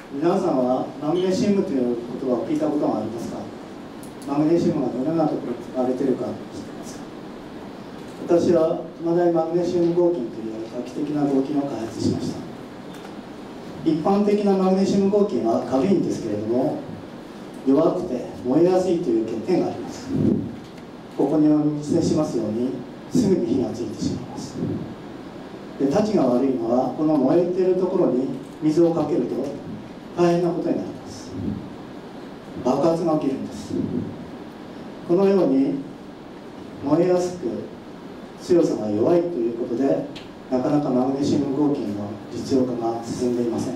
皆さんはマグネシウムという言葉を聞いたことがありますか？マグネシウムがどのようなところに使われているか知っていますか？私はKUMADAIマグネシウム合金という画期的な合金を開発しました。一般的なマグネシウム合金は軽いんですけれども、弱くて燃えやすいという欠点があります。ここにお見せしますようにすぐに火がついてしまいます。で、たちが悪いのはこの燃えているところに水をかけると大変なことになります。爆発が起きるんです。このように燃えやすく強さが弱いということで、なかなかマグネシウム合金の実用化が進んでいません。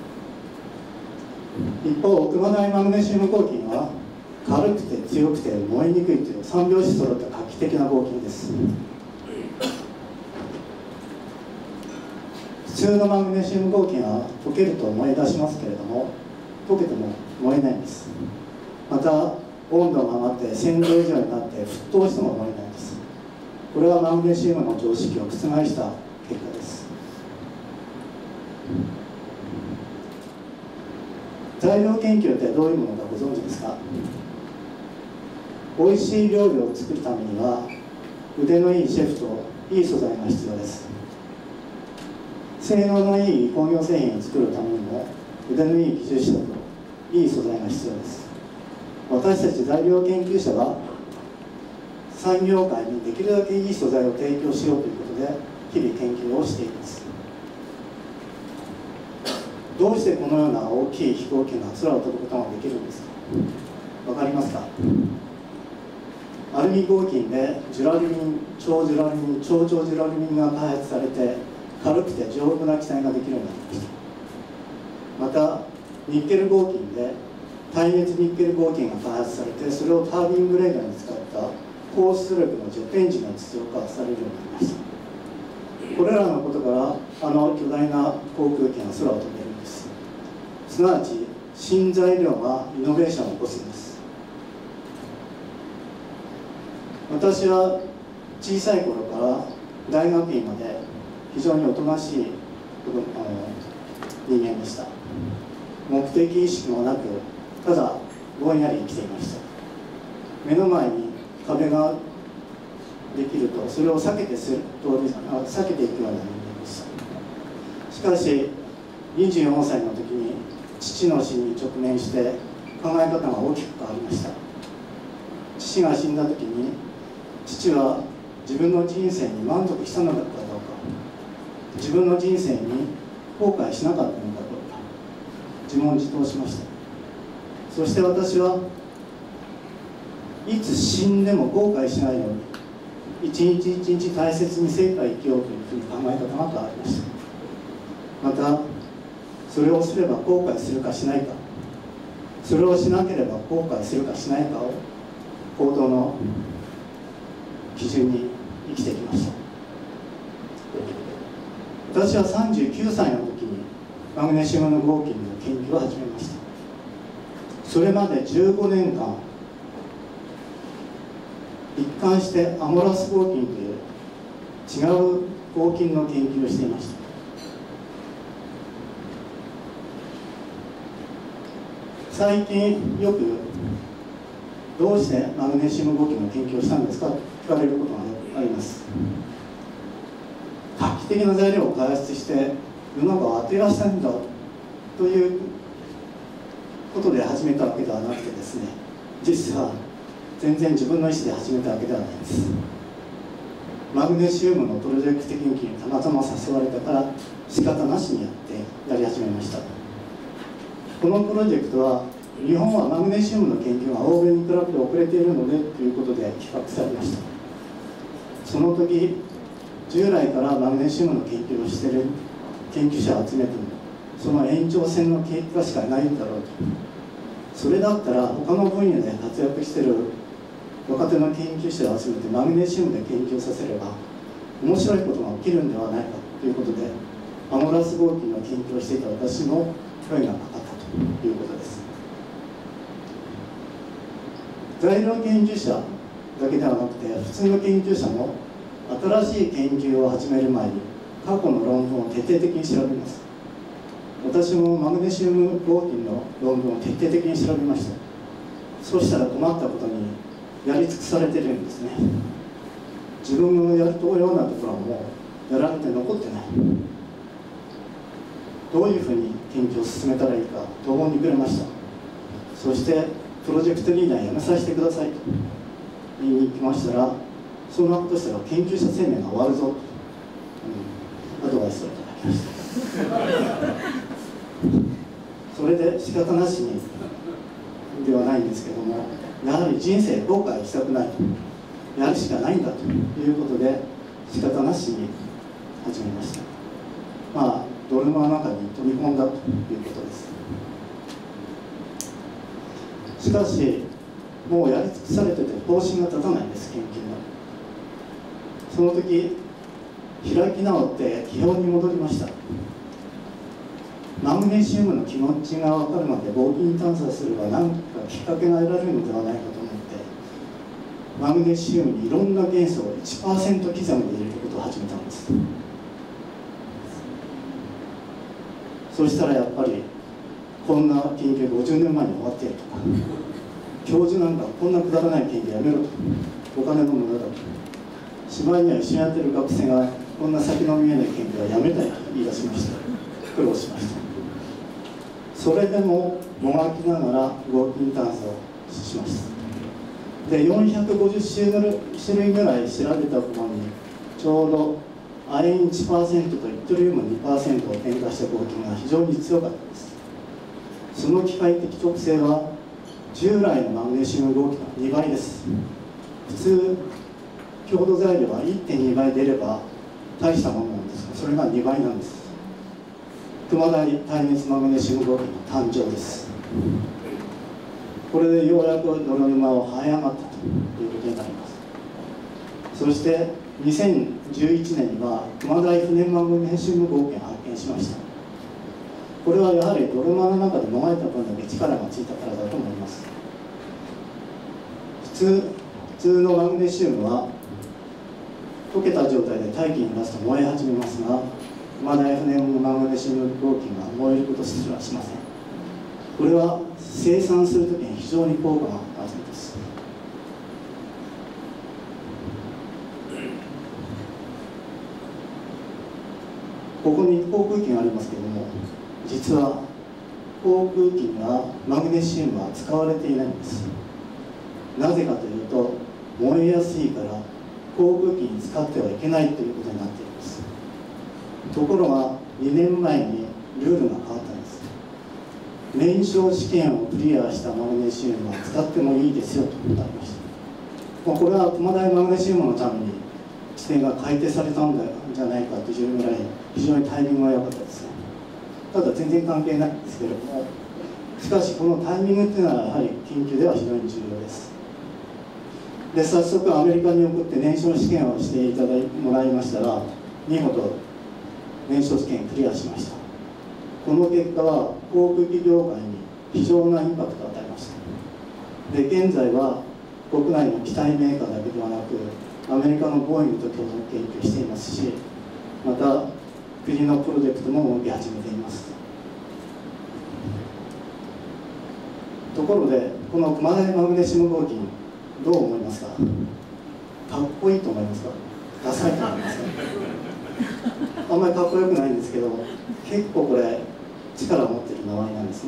一方、KUMADAIマグネシウム合金は軽くて強くて燃えにくいという3拍子揃った画期的な合金です。普通のマグネシウム合金は溶けると燃え出しますけれども、溶けても燃えないんです。また温度が上がって1000度以上になって沸騰しても燃えないんです。これはマグネシウムの常識を覆した結果です。材料研究ってどういうものかご存知ですか？おいしい料理を作るためには腕のいいシェフといい素材が必要です。性能のいい工業製品を作るためにも腕のいい技術者といい素材が必要です。私たち材料研究者は産業界にできるだけいい素材を提供しようということで日々研究をしています。どうしてこのような大きい飛行機が空を飛ぶことができるんですか？わかりますか？アルミ合金でジュラルミン、超ジュラルミン、超超ジュラルミンが開発されて軽くて丈夫な機体ができるようになりました。またニッケル合金で耐熱ニッケル合金が開発されて、それをタービングレーダーに使った高出力のジェットエンジンが実用化されるようになりました。これらのことから巨大な航空機が空を飛べるんです。すなわち新材料がイノベーションを起こすんです。私は小さい頃から大学院まで非常におとなしい人間でした。目的意識もなく、ただぼんやり生きていました。目の前に壁ができるとそれを避けていくような人間でした。しかし24歳の時に父の死に直面して考え方が大きく変わりました。父が死んだ時に父は自分の人生に満足したのだろうか、自分の人生に後悔しなかったのだろうか、自問自答しました。そして私はいつ死んでも後悔しないように一日一日大切に精一杯生きようというふうに考え方が変わりました。またそれをすれば後悔するかしないか、それをしなければ後悔するかしないかを行動の基準に生きてきました。私は39歳の時にマグネシウムの合金の研究を始めました。それまで15年間一貫してアモラス合金という違う合金の研究をしていました。最近よくどうしてマグネシウム合金の研究をしたんですかと聞かれることがあります。画期的な材料を開発して世の中を当てらしたんだということで始めたわけではなくてですね、実は全然自分の意思で始めたわけではないです。マグネシウムのプロジェクト研究にたまたま誘われたから仕方なしにやり始めました。このプロジェクトは日本はマグネシウムの研究が欧米に比べて遅れているのでということで企画されました。その時従来からマグネシウムの研究をしている研究者を集めてもその延長線の結果しかないんだろうと、それだったら他の分野で活躍している若手の研究者を集めてマグネシウムで研究させれば面白いことが起きるんではないかということで、アモラス合金の研究をしていた私の声がかかったということです。材料研究者だけではなくて普通の研究者も新しい研究を始める前に過去の論文を徹底的に調べます。 私もマグネシウム合金の論文を徹底的に調べました。そうしたら困ったことにやり尽くされてるんですね。自分のやるとようなところはもうやられて残ってない。どういうふうに研究を進めたらいいか途方に暮れました。そしてプロジェクトリーダー辞めさせてくださいと言いに来ましたら、そんなことしたら研究者生命が終わるぞと、アドバイスをいただきました。それで仕方なしにではないんですけども、やはり人生後悔したくない、やるしかないんだということで仕方なしに始めました。ドルマの中に飛び込んだということです。しかしもうやり尽くされてて方針が立たないんです、研究が。その時開き直って基本に戻りました。マグネシウムの気持ちが分かるまで合金探査すれば何かきっかけが得られるのではないかと思って、マグネシウムにいろんな元素を 1% 刻みで入れることを始めたんです。そしたらやっぱりこんな研究50年前に終わっているとか、教授なんかこんなくだらない研究やめろと、お金の無駄だと、しまいには一緒にやってる学生がこんな先の見えない研究はやめたいと言い出しました。苦労しました。それでももがきながら合金探査をしました。で450種類ぐらい調べた頃にちょうど亜鉛 1% とイトリウム 2% を添加した合金が非常に強かったです。その機械的特性は従来のマグネシウム合金の2倍です。普通強度材料は 1.2 倍出れば大したものなんですが、それが2倍なんです。熊大耐熱マグネシウム合金の誕生です。これでようやく泥沼を這い上がったということになります。そして2011年には熊大不燃マグネシウム合金を発見しました。これはやはり泥沼の中でもがいた分だけ力がついたからだと思います。普通のマグネシウムは溶けた状態で大気に出すと燃え始めますが、熊大不燃マグネシウム合金は燃えることすらしません。これは生産するときに非常に効果があるんです。ここに航空機がありますけれども、実は航空機にはマグネシウムは使われていないんです。なぜかというと、燃えやすいから航空機に使ってはいけないということになっています。ところが2年前にルールが変わったんです。燃焼試験をクリアしたマグネシウムは使ってもいいですよとなりました。これは熊大マグネシウムのために規定が改定されたんじゃないかというぐらい非常にタイミングが良かったですね。ただ全然関係ないんですけれども、しかしこのタイミングっていうのはやはり研究では非常に重要です。で早速アメリカに送って燃焼試験をしてもらいましたら、見事燃焼試験クリアしました。この結果は航空機業界に非常なインパクトを与えました。で現在は国内の機体メーカーだけではなく、アメリカのボーイングと共同研究していますし、また国のプロジェクトも動き始めています。ところでこの熊大マグネシウム合金どう思いますか？かっこいいと思いますか？ダサいと思いますか？あんまりかっこよくないんですけど、結構これ力を持っている名前なんですね。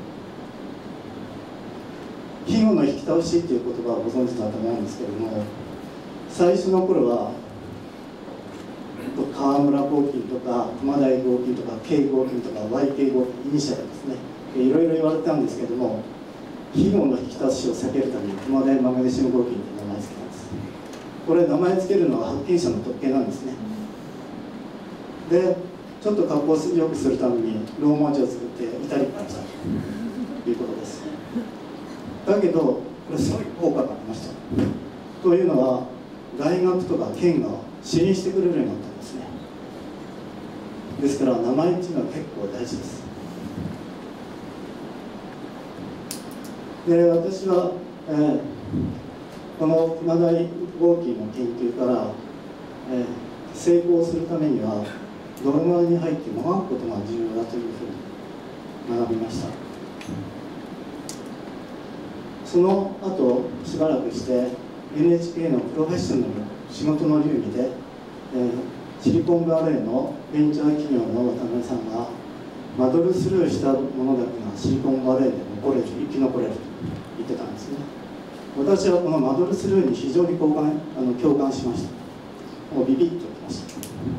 肥後の引き倒しっていう言葉をご存知だと思うんですけれども、最初の頃は川村合金とか熊大合金とか K 合金とか YK 合金イニシャルですね、いろいろ言われたんですけれども、肥後の引き倒しを避けるために熊大マグネシウム合金という名前付けたんです。これ名前付けるのは発見者の特権なんですね。でちょっと格好をよくするためにローマ字を作ってイタリックにしたということです。だけどこれすごい効果がありました。というのは大学とか県が支援してくれるようになったんですね。ですから名前っていうのは結構大事です。で私は、この熊大合金の研究から、成功するためには泥沼に入ってもがくことが重要だというふうに学びました。その後しばらくして NHK のプロフェッショナル仕事の流儀で、シリコンバレーのベンチャー企業の渡辺さんがマドルスルーしたものだけがシリコンバレーで生き残れると言ってたんですね。私はこのマドルスルーに非常に共感しました。もうビビッときました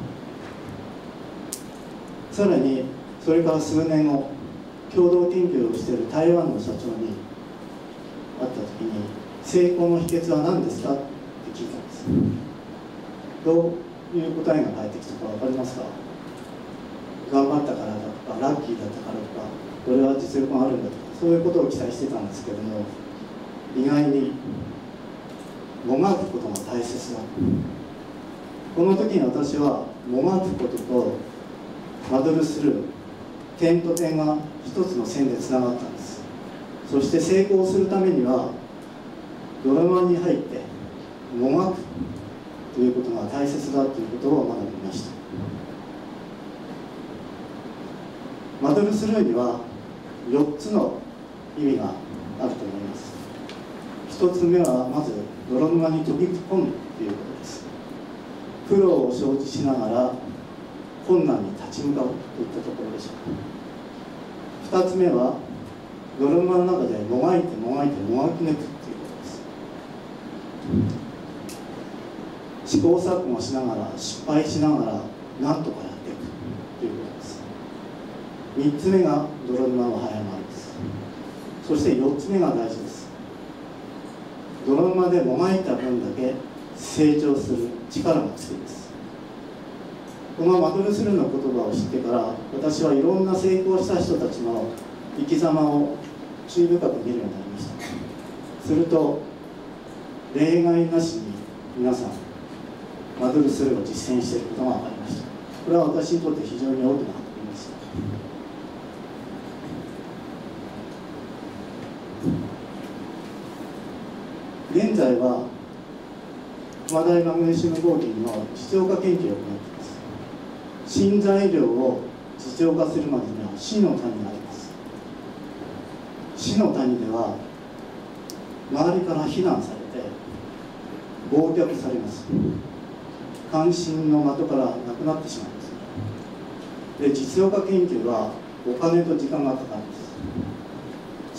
。さらにそれから数年後、共同研究をしている台湾の社長に会った時に、成功の秘訣は何ですかって聞いたんです。どういう答えが返ってきたか分かりますか？頑張ったからだとか、ラッキーだったからとか、これは実力があるんだとか、そういうことを期待してたんですけども、意外にもがくことが大切だ。この時に私はもがくこととマドルスルー、点と点が一つの線でつながったんです。そして成功するためにはドラマに入ってもがくということが大切だということを学びました。マドルスルーには4つの意味があると思います。1つ目はまず泥沼に飛び込むということです。苦労を承知しながら困難に立ち向かうといったところでしょう。2つ目は泥沼の中でもがいてもがいてもがき抜くということです。試行錯誤しながら失敗しながら何とかやっていくということです。3つ目が泥沼の早回りです。そして4つ目が大事です。泥沼でもがいた分だけ成長する力がつくんです。このマドルスルーの言葉を知ってから、私はいろんな成功した人たちの生き様を注意深く見るようになりました。すると例外なしに皆さんマドルスルーを実践していることが分かりました。これは私にとって非常に大きな発見でした。現在は熊大マグネシウム合金の実用化研究を行っています。新材料を実用化するまでには死の谷があります。死の谷では周りから非難されて忘却されます。関心の的からなくなってしまいます。で、実用化研究はお金と時間がかかるんです。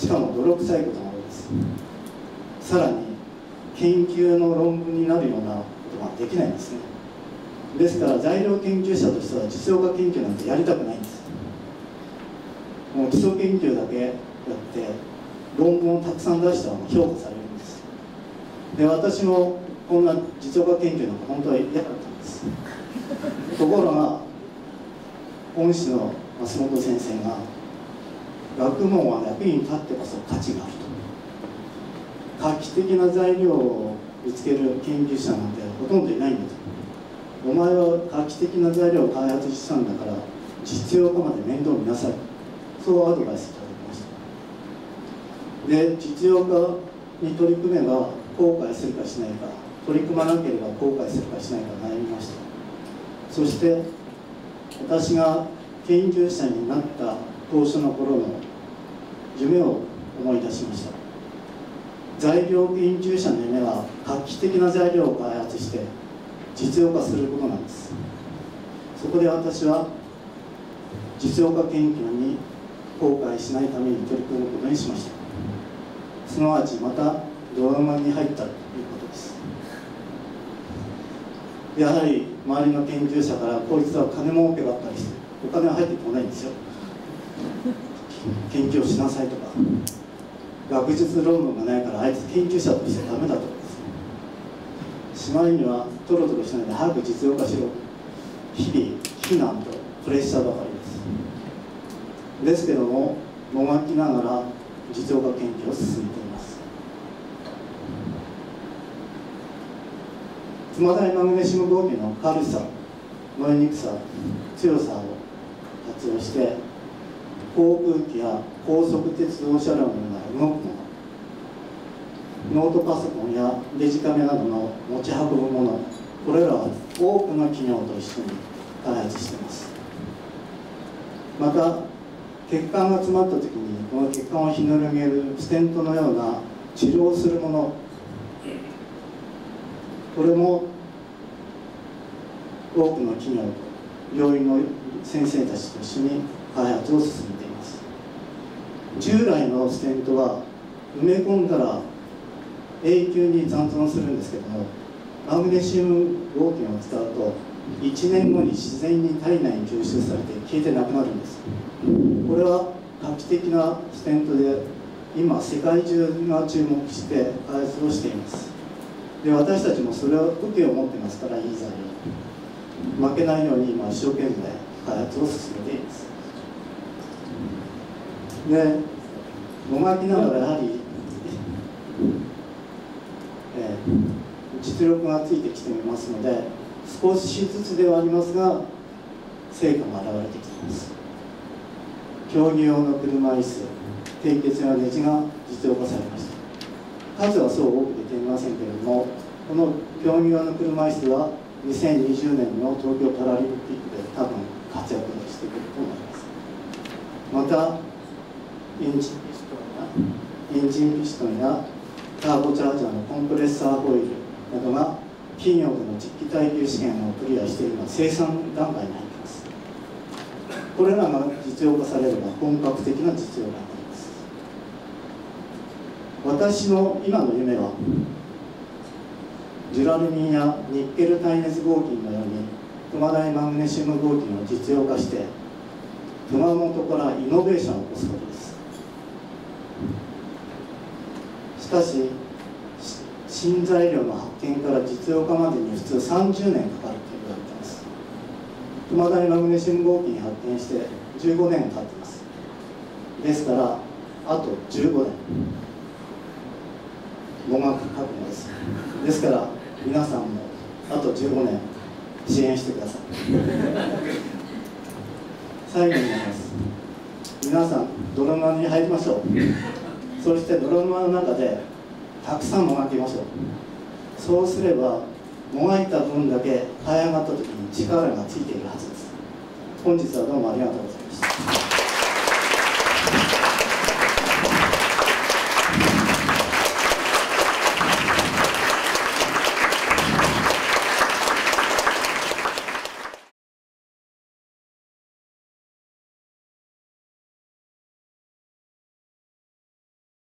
しかも泥臭いことが多いです。さらに研究の論文になるようなことができないんですね。ですから材料研究者としては実用化研究なんてやりたくないんです。もう基礎研究だけやって論文をたくさん出した方が評価されるんです。で、私もこんな実用化研究なんか本当は嫌だったんです。ところが恩師の松本先生が学問は役に立ってこそ価値があると、画期的な材料を見つける研究者なんてほとんどいないんだと。お前は画期的な材料を開発したんだから実用化まで面倒見なさい、そうアドバイスいただきました。で、実用化に取り組めば後悔するかしないか、取り組まなければ後悔するかしないか悩みました。そして私が研究者になった当初の頃の夢を思い出しました。材料研究者の夢は画期的な材料を開発して実用化することなんです。そこで私は実用化研究に後悔しないために取り組むことにしました。すなわちまたドラマに入ったということです。やはり周りの研究者からこいつは金儲けばっかりしてお金は入ってこないんですよ。研究をしなさいとか、学術論文がないからあいつ研究者としてダメだとかですね、しまいにはトロトロしないで早く実用化しろ、日々非難とプレッシャーばかりです。ですけどももがきながら実用化研究を進めています。熊大マグネシウム合金の軽さ、燃えにくさ、強さを活用して航空機や高速鉄道車両のような動くもの、ノートパソコンやデジカメなどの持ち運ぶもの、これらは多くの企業と一緒に開発しています。また血管が詰まった時にこの血管をひねるめるステントのような治療するもの、これも多くの企業と病院の先生たちと一緒に開発を進めています。従来のステントは埋め込んだら永久に残存するんですけども、マグネシウム合金を使うと1年後に自然に体内に吸収されて消えてなくなるんです。これは画期的なステントで今世界中が注目して開発をしています。で、私たちもそれを武器を持ってますから、いい材料負けないように今一生懸命開発を進めています。で、もがきながらやはり、実力がついてきていますので、少しずつではありますが成果が現れてきています。競技用の車椅子、低血やネジが実用化されました。数はそう多く出ていませんけれども、この競技用の車椅子は2020年の東京パラリンピックで多分活躍してくると思います。またエンジンピストンやターボチャージャーのコンプレッサーホイールなどが企業での実機耐久試験をクリアして今生産段階に入っています。これらが実用化されれば本格的な実用化になります。私の今の夢はジュラルミンやニッケル耐熱合金のように熊大マグネシウム合金を実用化して熊本からイノベーションを起こすことです。しかし新材料の発見から実用化までに普通30年かかると言われています。熊大マグネシウム合金発見して15年経っています。ですからあと15年語学覚悟です。ですから皆さんもあと15年支援してください。最後になります。皆さん泥沼に入りましょう。そして泥沼の中でたくさんもがきましょう。そうすればもがいた分だけ這い上がった時に力がついているはずです。本日はどうもありがとうございました。